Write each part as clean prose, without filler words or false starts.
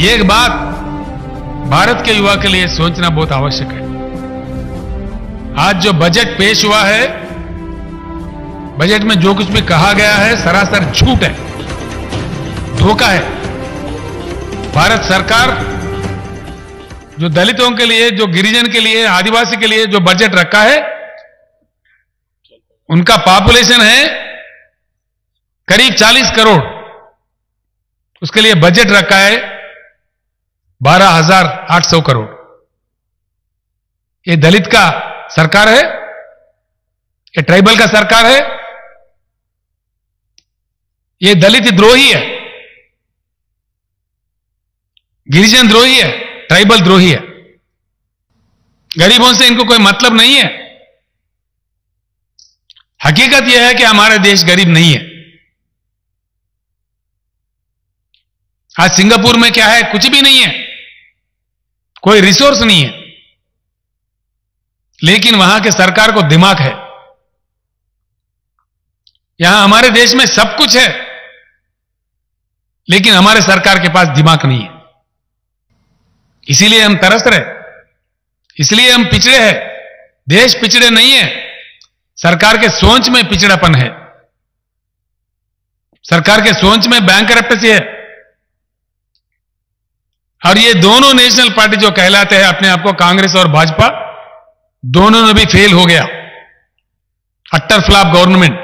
एक बात भारत के युवा के लिए सोचना बहुत आवश्यक है। आज जो बजट पेश हुआ है, बजट में जो कुछ भी कहा गया है सरासर झूठ है, धोखा है। भारत सरकार जो दलितों के लिए, जो गिरिजन के लिए, आदिवासी के लिए जो बजट रखा है, उनका पॉपुलेशन है करीब 40 करोड़, उसके लिए बजट रखा है 12,800 करोड़। ये दलित का सरकार है? ये ट्राइबल का सरकार है? ये दलित द्रोही है, गिरिजन द्रोही है, ट्राइबल द्रोही है। गरीबों से इनको कोई मतलब नहीं है। हकीकत यह है कि हमारा देश गरीब नहीं है। आज सिंगापुर में क्या है? कुछ भी नहीं है, कोई रिसोर्स नहीं है, लेकिन वहां के सरकार को दिमाग है। यहां हमारे देश में सब कुछ है, लेकिन हमारे सरकार के पास दिमाग नहीं है। इसीलिए हम तरस रहे, इसलिए हम पिछड़े हैं। देश पिछड़े नहीं है, सरकार के सोच में पिछड़ापन है, सरकार के सोच में बैंकरप्सी है। और ये दोनों नेशनल पार्टी जो कहलाते हैं अपने आप को, कांग्रेस और भाजपा, दोनों ने भी फेल हो गया। Utter flop government.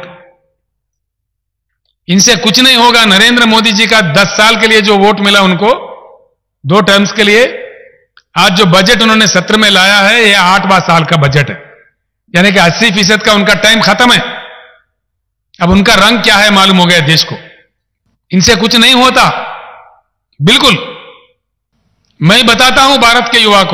इनसे कुछ नहीं होगा। नरेंद्र मोदी जी का 10 साल के लिए जो वोट मिला उनको, 2 टर्म्स के लिए, आज जो बजट उन्होंने सत्र में लाया है, यह 8वां साल का बजट है, यानी कि 80% का उनका टाइम खत्म है। अब उनका रंग क्या है मालूम हो गया देश को। इनसे कुछ नहीं होता, बिल्कुल। मैं बताता हूं भारत के युवा को,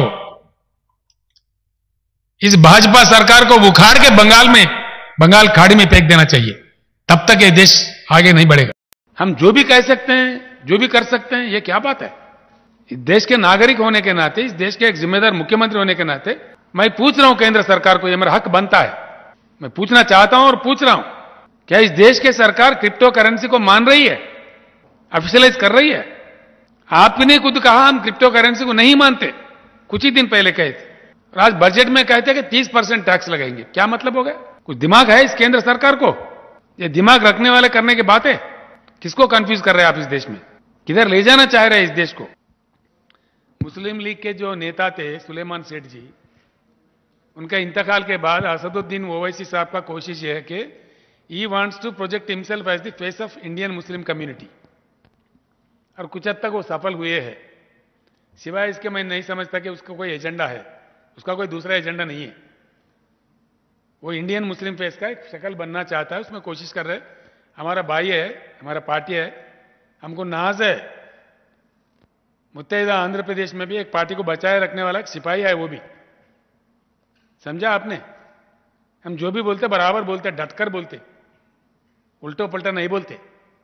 इस भाजपा सरकार को उखाड़ के बंगाल खाड़ी में फेंक देना चाहिए, तब तक ये देश आगे नहीं बढ़ेगा। हम जो भी कह सकते हैं, जो भी कर सकते हैं, ये क्या बात है? इस देश के नागरिक होने के नाते, इस देश के एक जिम्मेदार मुख्यमंत्री होने के नाते मैं पूछ रहा हूं केंद्र सरकार को, यह मेरा हक बनता है। मैं पूछना चाहता हूं और पूछ रहा हूं, क्या इस देश की सरकार क्रिप्टो करेंसी को मान रही है, ऑफिशियलाइज कर रही है? आपने खुद कहा हम क्रिप्टो करेंसी को नहीं मानते, कुछ ही दिन पहले कहे थे, और आज बजट में कहते कि 30% टैक्स लगाएंगे। क्या मतलब हो गया? कुछ दिमाग है इस केंद्र सरकार को? ये दिमाग रखने वाले करने की बात है। किसको कंफ्यूज कर रहे हैं आप इस देश में? किधर ले जाना चाह रहे हैं इस देश को? मुस्लिम लीग के जो नेता थे सुलेमान सेठ जी, उनका इंतकाल के बाद असदुद्दीन ओवैसी साहब का कोशिश यह है कि he wants to project himself as the face of Indian Muslim community, और कुछ हद तक वो सफल हुए हैं। सिवाय इसके मैं नहीं समझता कि उसका कोई एजेंडा है, उसका कोई दूसरा एजेंडा नहीं है। वो इंडियन मुस्लिम फेस का एक शक्ल बनना चाहता है, उसमें कोशिश कर रहे हैं। हमारा भाई है, हमारा पार्टी है, हमको नाज है। मुत्तहिदा आंध्र प्रदेश में भी एक पार्टी को बचाए रखने वाला एक सिपाही है, वो भी। समझा आपने? हम जो भी बोलते बराबर बोलते, डटकर बोलते, उल्टो पलटा नहीं बोलते।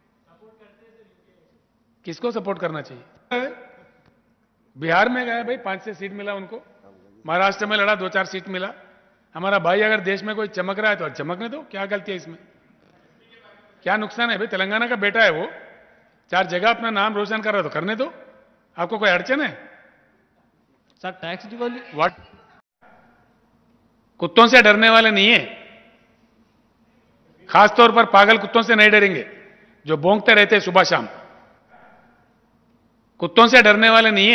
किसको सपोर्ट करना चाहिए? बिहार में गए भाई, 5 से सीट मिला उनको, महाराष्ट्र में लड़ा, 2-4 सीट मिला। हमारा भाई अगर देश में कोई चमक रहा है तो चमकने दो, क्या गलती है इसमें? क्या नुकसान है भाई? तेलंगाना का बेटा है वो, 4 जगह अपना नाम रोशन कर रहा है तो करने दो, आपको कोई अड़चन है? Sir tax devolve what? कुत्तों से डरने वाले नहीं है, खासतौर पर पागल कुत्तों से नहीं डरेंगे जो भौंकते रहते हैं सुबह शाम। कुत्तों से डरने वाले नहीं है,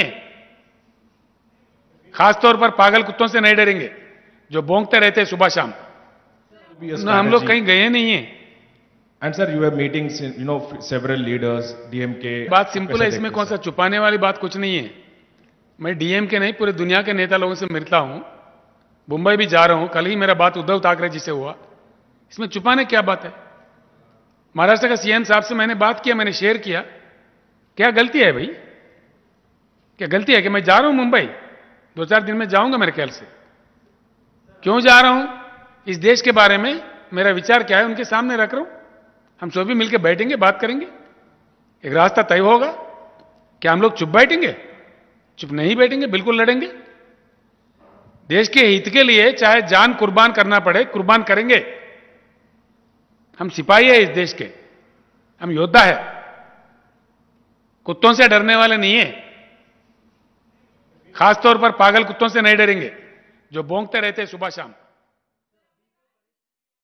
खासतौर पर पागल कुत्तों से नहीं डरेंगे जो भौंकते रहते हैं सुबह शाम। हम लोग कहीं गए नहीं है। And sir, you have meetings, several leaders, DMK. बात सिंपल है, इसमें कौन सा छुपाने वाली बात कुछ नहीं है। मैं डीएमके नहीं, पूरे दुनिया के नेता लोगों से मिलता हूं, मुंबई भी जा रहा हूं, कल ही मेरा बात उद्धव ठाकरे जी से हुआ। इसमें छुपाने क्या बात है? महाराष्ट्र का सीएम साहब से मैंने बात किया, मैंने शेयर किया। क्या गलती है भाई? क्या गलती है कि मैं जा रहा हूं मुंबई, 2-4 दिन में जाऊंगा मेरे ख्याल से। क्यों जा रहा हूं? इस देश के बारे में मेरा विचार क्या है उनके सामने रख रहा हूं। हम सभी मिलकर बैठेंगे, बात करेंगे, एक रास्ता तय होगा। क्या हम लोग चुप बैठेंगे? चुप नहीं बैठेंगे, बिल्कुल लड़ेंगे। देश के हित के लिए चाहे जान कुर्बान करना पड़े, कुर्बान करेंगे। हम सिपाही है इस देश के, हम योद्धा है, कुत्तों से डरने वाले नहीं है। खासतौर पर पागल कुत्तों से नहीं डरेंगे जो भौंकते रहते हैं सुबह शाम।